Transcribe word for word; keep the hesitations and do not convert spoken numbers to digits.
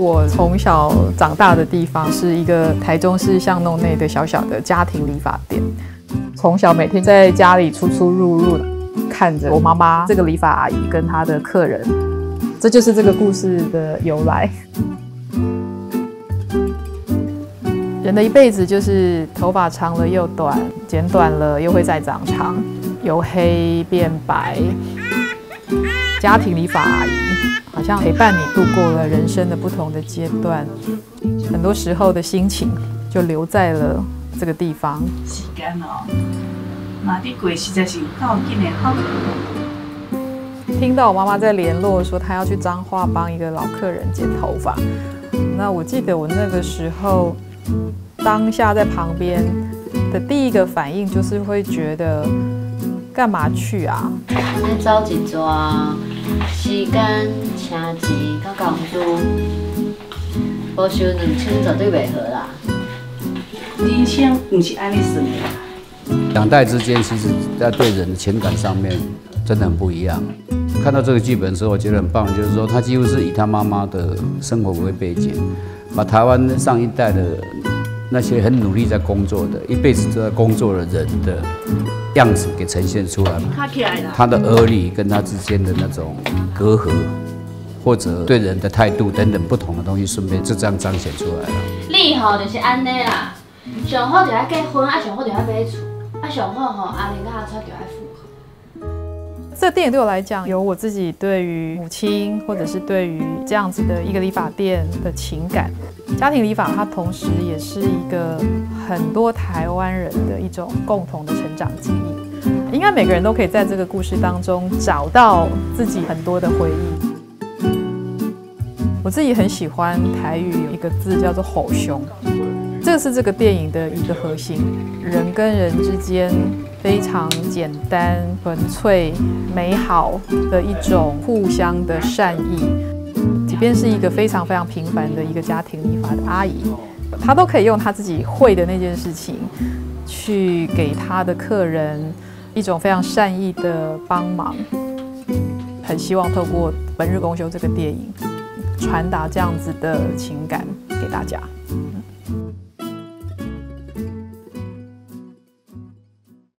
我从小长大的地方是一个台中市巷弄内的小小的家庭理发店。从小每天在家里出出入入，看着我妈妈这个理发阿姨跟她的客人，这就是这个故事的由来。人的一辈子就是头发长了又短，剪短了又会再长长，由黑变白。家庭理发阿姨好像陪伴你度过了人生的不同的阶段，很多时候的心情就留在了这个地方。 时间哦，那你过实在是有够紧的好。 听到我妈妈在联络说她要去彰化帮一个老客人剪头发，那我记得我那个时候当下在旁边的第一个反应就是会觉得干嘛去啊？ 你走一抓，时间、车钱、甲工资，无收两千绝对袂好啦。 人生不是安尼算的。 两代之间，其实在对人的情感上面真的很不一样。看到这个剧本的时候，我觉得很棒，就是说他几乎是以他妈妈的生活为背景，把台湾上一代的那些很努力在工作的、一辈子都在工作的人的样子给呈现出来嘛。他的儿女跟他之间的那种隔阂，或者对人的态度等等不同的东西，顺便就这样彰显出来了。 你吼就是安尼啦，上好就爱结婚，啊上好就爱买厝，啊上好吼阿玲甲阿川就爱复合。 这电影对我来讲，有我自己对于母亲，或者是对于这样子的一个理发店的情感。家庭理发，它同时也是一个很多台湾人的一种共同的成长记忆。应该每个人都可以在这个故事当中找到自己很多的回忆。我自己很喜欢台语有一个字叫做吼凶，这是这个电影的一个核心，人跟人之间非常简单、纯粹、美好的一种互相的善意。即便是一个非常非常平凡的一个家庭理发的阿姨，她都可以用她自己会的那件事情，去给她的客人一种非常善意的帮忙。很希望透过《本日公休》这个电影，传达这样子的情感给大家。